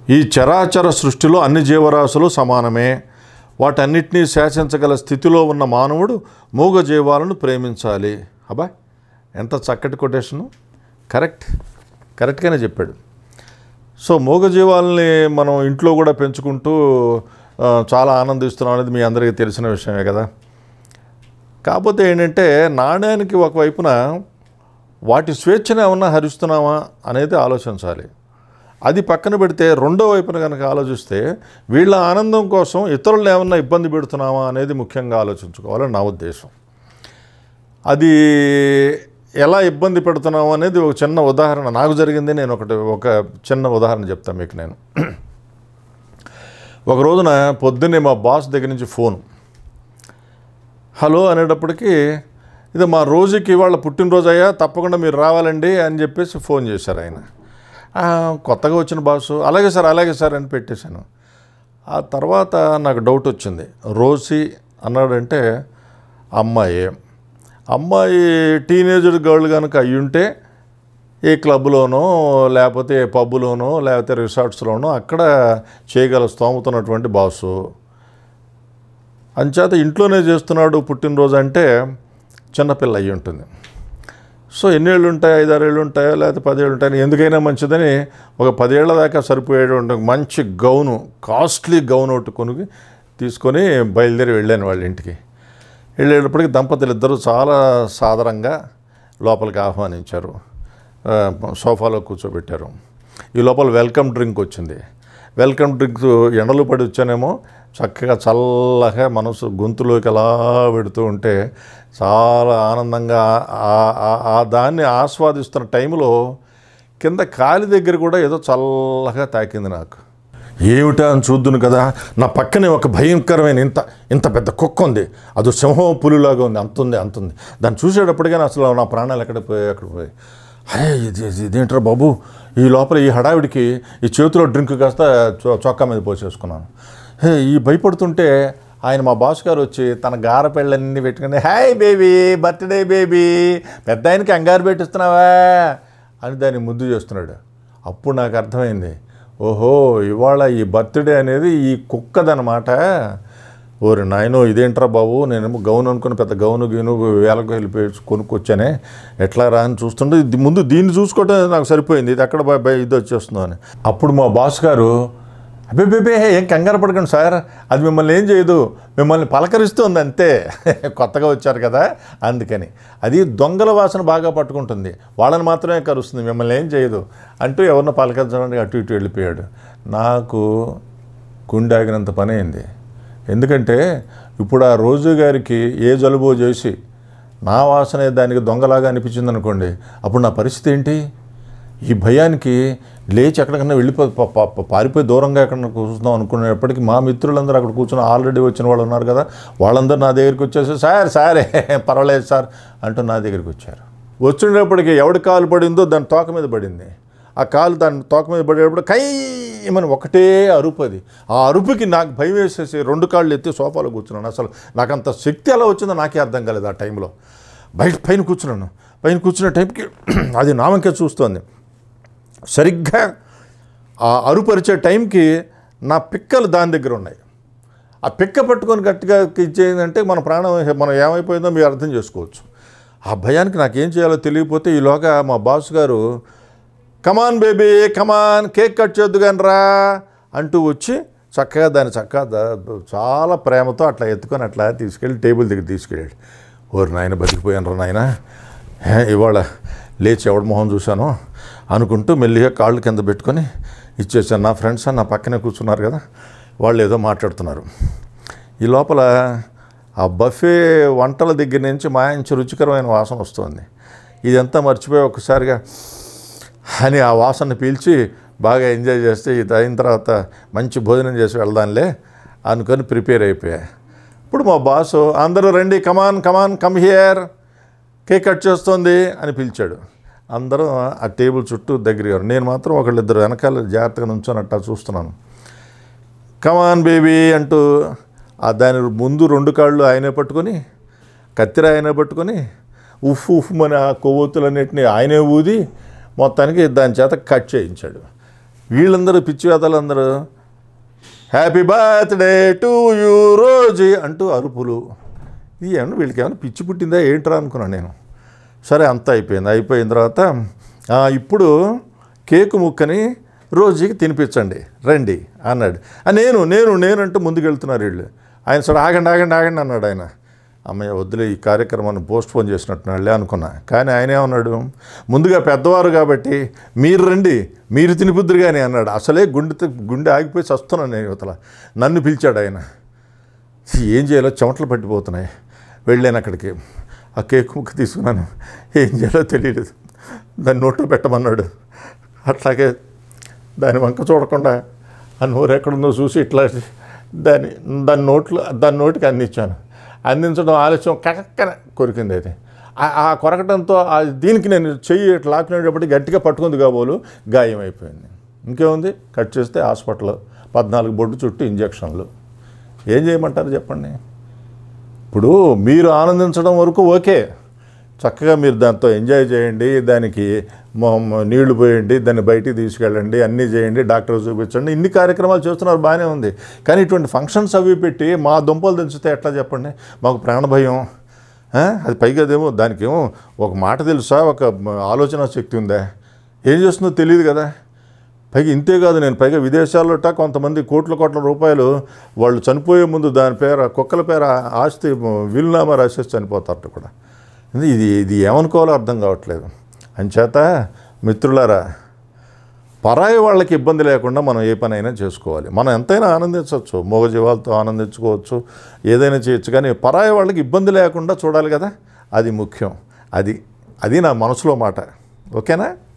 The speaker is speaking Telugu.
ఈ చరాచర సృష్టిలో అన్ని జీవరాశులు సమానమే. వాటన్నిటినీ శాసించగల స్థితిలో ఉన్న మానవుడు మూగజీవాలను ప్రేమించాలి. అబ్బా, ఎంత చక్కటి కొటేషను. కరెక్ట్గానే చెప్పాడు. సో మూగజీవాలని మనం ఇంట్లో కూడా పెంచుకుంటూ చాలా ఆనందిస్తున్నాం అనేది మీ అందరికీ తెలిసిన విషయమే కదా. కాకపోతే ఏంటంటే నాణ్యానికి ఒకవైపున వాటి స్వేచ్ఛను ఏమన్నా హరిస్తున్నామా అనేది ఆలోచించాలి. అది పక్కన పెడితే రెండో వైపున కనుక ఆలోచిస్తే వీళ్ళ ఆనందం కోసం ఇతరులను ఏమన్నా ఇబ్బంది పెడుతున్నామా అనేది ముఖ్యంగా ఆలోచించుకోవాలని నా ఉద్దేశం. అది ఎలా ఇబ్బంది పెడుతున్నాము అనేది ఒక చిన్న ఉదాహరణ నాకు జరిగింది. నేను ఒక చిన్న ఉదాహరణ చెప్తాను మీకు. నేను ఒక రోజున పొద్దున్నే మా బాస్ దగ్గర నుంచి ఫోన్, హలో అనేటప్పటికీ, ఇది మా రోజుకి ఇవాళ పుట్టినరోజు అయ్యా, తప్పకుండా మీరు రావాలండి అని చెప్పేసి ఫోన్ చేశారు ఆయన. కొత్తగా వచ్చిన బాసు, అలాగే సార్ అని పెట్టేశాను. ఆ తర్వాత నాకు డౌట్ వచ్చింది. రోసి అన్నాడంటే అమ్మాయి టీనేజర్ గర్ల్ కనుక అయ్యుంటే ఏ క్లబ్లోనో లేకపోతే ఏ పబ్లోనో లేకపోతే రిసార్ట్స్లోనో అక్కడ చేయగల స్తోమతున్నటువంటి బాసు. అంచేత ఇంట్లోనే చేస్తున్నాడు పుట్టినరోజు అంటే చిన్నపిల్ల అయ్యి ఉంటుంది. సో ఎన్నేళ్ళు ఉంటాయి, 5-6 ఏళ్ళు ఉంటాయో లేకపోతే 10 ఏళ్ళు ఉంటాయని, ఎందుకైనా మంచిదని ఒక 10 ఏళ్ల దాకా సరిపోయేటువంటి మంచి గౌను, కాస్ట్లీ గౌన్ ఒకటి తీసుకొని బయలుదేరి వెళ్ళాను వాళ్ళ ఇంటికి. వెళ్ళేటప్పటికి దంపతులు ఇద్దరు చాలా సాదరంగా లోపలికి ఆహ్వానించారు. సోఫాలో కూర్చోబెట్టారు. ఈ లోపల వెల్కమ్ డ్రింక్ వచ్చింది. వెల్కమ్ డ్రింక్ ఎండలు పడి వచ్చానేమో చక్కగా చల్లగా మనసు గొంతులోకి అలా పెడుతూ ఉంటే చాలా ఆనందంగా దాన్ని ఆస్వాదిస్తున్న టైంలో కింద కాలి దగ్గర కూడా ఏదో చల్లగా తాకింది నాకు. ఏమిటా అని చూద్దును కదా, నా పక్కనే ఒక భయంకరమైన ఇంత పెద్ద కుక్క ఉంది. అది సింహం పులిలాగా ఉంది, అంతుంది. దాన్ని చూసేటప్పటికైనా అసలు నా ప్రాణాలు ఎక్కడ పోయి ఇదేంట్రా బాబు, ఈ లోపల ఈ హడావిడికి ఈ చేతిలో డ్రింక్ కాస్త చొక్కా మీద పోసేసుకున్నాను. ఈ భయపడుతుంటే మా బాస్ గారు వచ్చి తన గార పెళ్ళన్నీ పెట్టుకుని, హాయ్ బేబీ, బర్త్డే బేబీ, పెద్ద ఆయనకి అంగారు పెట్టిస్తున్నావా అని దాన్ని ముద్దు చేస్తున్నాడు. అప్పుడు నాకు అర్థమైంది, ఓహో ఇవాళ ఈ బర్త్డే అనేది ఈ కుక్కదనమాట. ఓరి నాయనో, ఇదేంట్రా బాబు, నేనేమో గౌన్ అనుకుని పెద్ద గౌను వేలకు వెళ్ళిపోయి కొనుక్కొచ్చానే, ఎట్లా రా అని చూస్తుంటే ముందు దీన్ని చూసుకోవటం నాకు సరిపోయింది, ఇది ఎక్కడ ఇది వచ్చేస్తుందో అని. అప్పుడు మా బాస్ గారు, అబ్బే ఏం కంగారు పడకండి సార్, అది మిమ్మల్ని ఏం చేయదు, మిమ్మల్ని పలకరిస్తుంది అంతే, కొత్తగా వచ్చారు కదా అందుకని. అది దొంగల వాసన బాగా పట్టుకుంటుంది, వాళ్ళని మాత్రమే కరుస్తుంది, మిమ్మల్ని ఏం చేయదు అంటూ ఎవరినో పలకరించడానికి అటు ఇటు వెళ్ళిపోయాడు. నాకు గుండె ఆగినంత పని అయింది. ఎందుకంటే ఇప్పుడు ఆ రోజు గారికి ఏ జలుబో చేసి నా వాసనే దానికి దొంగలాగా అనిపించింది అనుకోండి, అప్పుడు నా పరిస్థితి ఏంటి? ఈ భయానికి లేచి ఎక్కడికన్నా పారిపోయి దూరంగా ఎక్కడన్నా కూర్చుందాం అనుకునేప్పటికీ మా మిత్రులందరూ అక్కడ కూర్చొని ఆల్రెడీ వచ్చిన వాళ్ళు ఉన్నారు కదా, వాళ్ళందరూ నా దగ్గరికి వచ్చేసి సారే పర్వాలేదు సార్ అంటూ నా దగ్గరికి వచ్చారు. వచ్చినప్పటికీ ఎవడి కాలు పడిందో దాని తోక మీద పడింది. ఆ కాలు దాని తోక మీద పడేటప్పుడు కైమని ఒకటే అరుపు. అది ఆ అరుపుకి నాకు భయం వేసేసి 2 కాళ్ళు ఎత్తి సోఫాలో కూర్చున్నాను. అసలు నాకు అంత శక్తి ఎలా వచ్చిందో నాకే అర్థం కాలేదు. ఆ టైంలో పైన కూర్చున్నాను. పైన కూర్చున్న టైంకి అది నామంకే చూస్తోంది. సరిగ్గా ఆ అరుపరిచే టైంకి నా పిక్కలు దాని దగ్గర ఉన్నాయి. ఆ పిక్క పట్టుకొని గట్టిగా ఇచ్చేయిందంటే మన ప్రాణం మనం ఏమైపోయిందో మీరు అర్థం చేసుకోవచ్చు. ఆ భయానికి నాకేం చేయాలో తెలియకపోతే ఈలోగా మా బాస్ గారు, come on baby come on, cake cut చేద్దు కానీ రా అంటూ వచ్చి చక్కగా దాన్ని చాలా ప్రేమతో అట్లా ఎత్తుకొని అట్లా తీసుకెళ్ళి టేబుల్ దగ్గర తీసుకెళ్ళాడు. ఓరు నాయన, బతికిపోయాను రా నాయన, ఇవాళ లేచి ఎవడ మొహం చూశానో అనుకుంటూ మెల్లిగా కాళ్ళు కింద పెట్టుకొని ఇచ్చేసాను. నా ఫ్రెండ్స్ నా పక్కనే కూర్చున్నారు కదా, వాళ్ళు ఏదో మాట్లాడుతున్నారు. ఈ లోపల ఆ బఫే వంటల దగ్గర నుంచి మంచి రుచికరమైన వాసన వస్తుంది. ఇదంతా మర్చిపోయి ఒక్కసారిగా అని ఆ వాసన పీల్చి బాగా ఎంజాయ్ చేస్తే ఇది అయిన తర్వాత మంచి భోజనం చేసి వెళ్దాంలే అనుకొని ప్రిపేర్ అయిపోయా. ఇప్పుడు మా బాసు, అందరూ రండి, come on come here, cake cut చేస్తుంది అని పిలిచాడు. అందరూ ఆ టేబుల్ చుట్టూ దగ్గర. నేను మాత్రం ఒకళ్ళిద్దరు వెనకాల జాగ్రత్తగా నుంచొని అట్టా చూస్తున్నాను. కమాన్ బేబీ అంటూ దాని ముందు 2 కాళ్ళు ఆయనే పట్టుకొని, కత్తిర ఆయనే పట్టుకొని ఉఫ్ఫుమని ఆ కొవ్వొత్తులన్నింటినీ ఆయనే ఊది మొత్తానికి దాని చేత కట్ చేయించాడు. వీళ్ళందరూ పిచ్చి వేతలందరూ happy birthday to you Rosie అంటూ అరుపులు. ఇది ఏమన్నా వీళ్ళకి ఏమైనా పిచ్చి పుట్టిందా ఏంట్రా అనుకున్నాను నేను. సరే అంతా అయిపోయిన తర్వాత ఇప్పుడు కేకు ముక్కని రోజీకి తినిపించండి రండి అన్నాడు. నేను నేను నేను అంటూ ముందుకెళ్తున్నారు వీళ్ళు. ఆయన సరే ఆగండి ఆగండి ఆగండి అన్నాడు ఆయన. అమ్మయ్య వద్దులే ఈ కార్యక్రమాన్ని పోస్ట్పోన్ చేసినట్టున్నాళ్ళే అనుకున్నా. కానీ ఆయన ఏమన్నాడు, ముందుగా పెద్దవారు కాబట్టి మీరు రండి మీరు తినిపుద్దురు కానీ అన్నాడు. అసలే గుండె ఆగిపోయి చస్తున్నాను నేను యువతల. నన్ను పిలిచాడు ఆయన. ఏం చేయాలో చెమటలు పట్టిపోతున్నాయి. వెళ్ళాను అక్కడికి. ఆ కేక్ ముక్క తీసుకున్నాను. ఏం చేయాలో తెలియలేదు. దాన్ని నోట్లో పెట్టమన్నాడు. అట్లాగే దాని వంక చూడకుండా ఆ నోరు ఎక్కడుందో చూసి ఇట్లా దాని నోటికి అందించాను. అందించడం ఆలస్యం కక్కన కొరికింది. అయితే ఆ కొరకటంతో దీనికి నేను చెయ్యి లాక్కునేటప్పటికి గట్టిగా పట్టుకుంది కాబోలు గాయం అయిపోయింది. ఇంకేముంది, కట్ చేస్తే హాస్పిటల్ 14 బొడ్డు చుట్టూ ఇంజక్షన్లు. ఏం చేయమంటారు చెప్పండి. ఇప్పుడు మీరు ఆనందించడం వరకు ఓకే, చక్కగా మీరు దాంతో ఎంజాయ్ చేయండి, దానికి నీళ్లు పోయండి, దాన్ని బయటికి తీసుకెళ్ళండి, అన్నీ చేయండి, డాక్టర్ చూపించండి, ఇన్ని కార్యక్రమాలు చేస్తున్నారు, బాగానే ఉంది. కానీ ఇటువంటి ఫంక్షన్స్ అవి పెట్టి మా దుంపలు దించితే ఎట్లా చెప్పండి. మాకు ప్రాణభయం. అది పైగా అదేమో దానికేమో ఒక మాట తెలుసా, ఒక ఆలోచన శక్తి ఉందా, ఏం చేస్తుందో తెలియదు కదా. పైగా ఇంతే కాదు, నేను పైగా విదేశాల్లో కొంతమంది కోట్ల రూపాయలు వాళ్ళు చనిపోయే ముందు దాని పేర కుక్కల పేర ఆస్తి వీలునామా రాసేసి చనిపోతారట కూడా. ఇది ఏమనుకోవాలో అర్థం కావట్లేదు. అంచేత మిత్రులారా, పరాయి వాళ్ళకి ఇబ్బంది లేకుండా మనం ఏ పనైనా చేసుకోవాలి. మనం ఎంతైనా ఆనందించవచ్చు, మూగజీవాలతో ఆనందించుకోవచ్చు, ఏదైనా చేయొచ్చు. కానీ పరాయి వాళ్ళకి ఇబ్బంది లేకుండా చూడాలి కదా, అది ముఖ్యం. అది నా మనసులో మాట. ఓకేనా?